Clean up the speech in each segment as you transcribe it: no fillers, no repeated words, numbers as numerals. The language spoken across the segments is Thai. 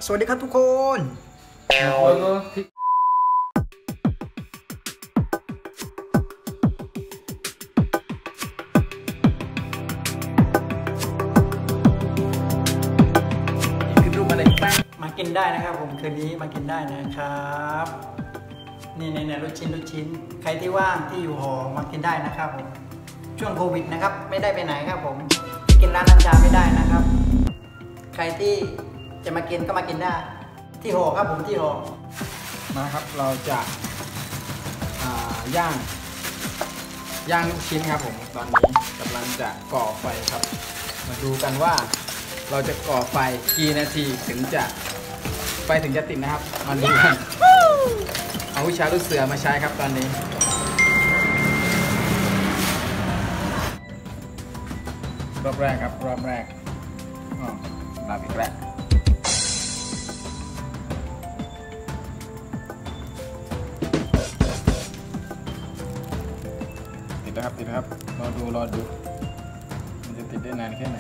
สวัสดีครับทุกคนคลิปรูปอะไรแป้งมากินได้นะครับผมคืนนี้มากินได้นะครับนี่ลูกชิ้นใครที่ว่างที่อยู่หอมากินได้นะครับผมช่วงโควิดนะครับไม่ได้ไปไหนครับผมกินร้านน้ำชาไม่ได้นะครับใครที่จะมากินก็มากินได้ที่หอครับผมที่หอมาครับเราจะย่างลูกชิ้นครับผมตอนนี้กำลังจะก่อไฟครับมาดูกันว่าเราจะก่อไฟกี่นาทีถึงจะไฟถึงจะติดนะครับมาดูกันเอาวิชาลูกเสือมาใช้ครับตอนนี้รอบแรกครับรอบแรกดับอีกแล้วติดแล้วครับรอดูมันจะติดได้นานแค่ไหน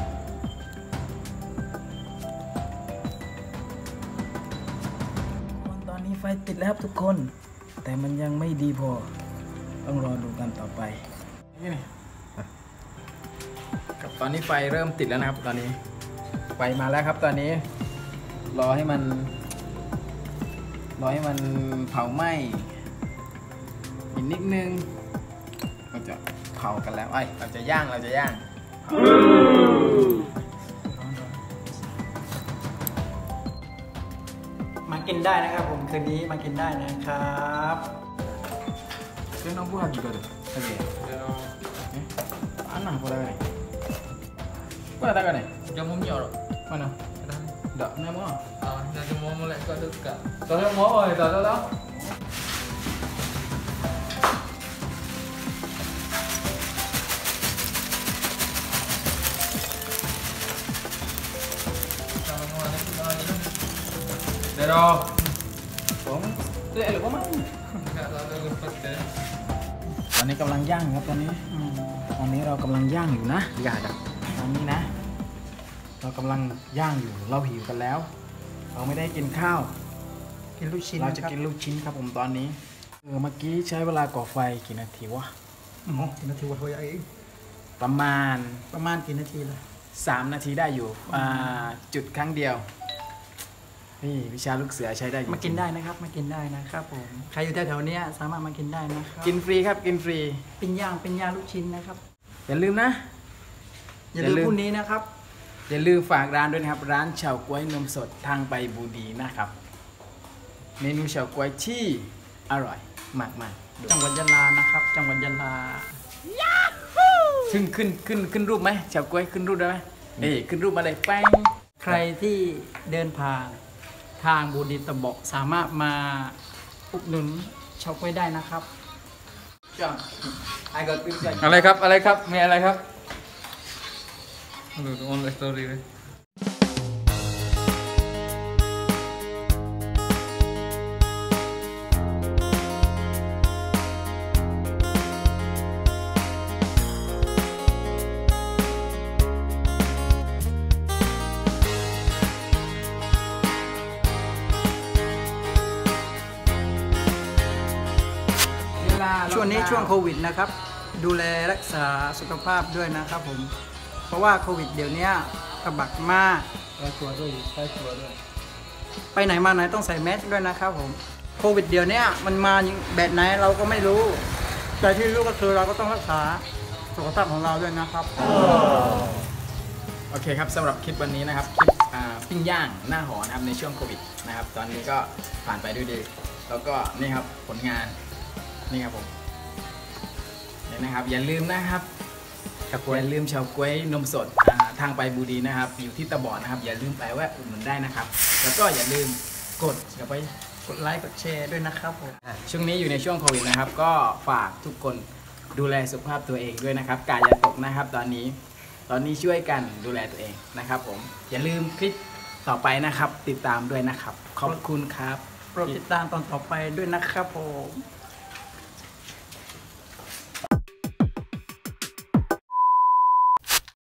ตอนนี้ไฟติดแล้วครับทุกคนแต่มันยังไม่ดีพอต้องรอดูกันต่อไปนี่ครับตอนนี้ไฟเริ่มติดแล้วนะครับตอนนี้ไฟมาแล้วครับตอนนี้รอให้มันเผาไหม้อีกนิดนึงเราจะเผากันแล้วเราจะย่างมากินได้นะครับผมคืนนี้มากินได้นะครับเรื่องน้องพูดอะไรกันโอเคanak apa dah ni? Apa dah ni? Jamu minyak tak? Mana? Tak, nama? Nak jamu molek kat dekat. Tak ada mau oi, tak. Dah dah. Bom. Tu elok apa? Tak ada lepas dah. ตอนนี้กำลังย่างครับตอนนี้เรากำลังย่างอยู่นะอย่าดับตอนนี้นะเรากำลังย่างอยู่เราหิวกันแล้วเราไม่ได้กินข้าวกินลูกชิ้นเราจะกินลูกชิ้นครับผมตอนนี้เมื่อกี้ใช้เวลาก่อไฟกี่นาทีวะกี่นาทีวะเองประมาณกี่นาทีเลย3 นาทีได้อยู่จุดครั้งเดียวนี่วิชาลูกเสือใช้ได้มากินได้นะครับมากินได้นะครับผมใครอยู่แถวๆนี้สามารถมากินได้นะครับกินฟรีครับกินฟรีปิ้งย่างลูกชิ้นนะครับอย่าลืมนะอย่าลืมพรุ่งนี้นะครับอย่าลืมฝากร้านด้วยนะครับร้านเฉาก๊วยนมสดทางไปบูดีนะครับเมนูเฉาก๊วยที่อร่อยมากๆจังหวัดยะลานะครับจังหวัดยะลาซึ่งขึ้นรูปไหมเฉาก๊วยขึ้นรูปได้ไหมนี่ขึ้นรูปมาเลยแป้งใครที่เดินผ่านทางบูดีตะบอกสามารถมาอุดหนุนเฉาก๊วยได้นะครับอะไรครับมีอะไรครับดูออนไลน์สตอรี่เลยช่วงนี้ช่วงโควิดนะครับดูแลรักษาสุขภาพด้วยนะครับผมเพราะว่าโควิดเดี๋ยวนี้ระบาดมากใช้ตัวด้วยไปไหนมาไหนต้องใส่แมสด้วยนะครับผมโควิดเดี๋ยวนี้มันมาแบบไหนเราก็ไม่รู้แต่ที่รู้ก็คือเราก็ต้องรักษาสุขภาพของเราด้วยนะครับโอเคครับสำหรับคลิปวันนี้นะครับคลิปปิ้งย่างหน้าหอนะครับในช่วงโควิดนะครับตอนนี้ก็ผ่านไปด้วยดีแล้วก็นี่ครับผลงานนี่ครับผมนี่นะครับอย่าลืมนะครับอย่าลืมเฉาก๊วยนมสดทางไปบูดีนะครับอยู่ที่ตะบอดนะครับอย่าลืมไปแวะอุดหนุนได้นะครับแล้วก็อย่าลืมกดไลค์กดแชร์ด้วยนะครับผมช่วงนี้อยู่ในช่วงโควิดนะครับก็ฝากทุกคนดูแลสุขภาพตัวเองด้วยนะครับกาอย่าตกนะครับตอนนี้ช่วยกันดูแลตัวเองนะครับผมอย่าลืมคลิปต่อไปนะครับติดตามด้วยนะครับขอบคุณครับโปรดติดตามตอนต่อไปด้วยนะครับผม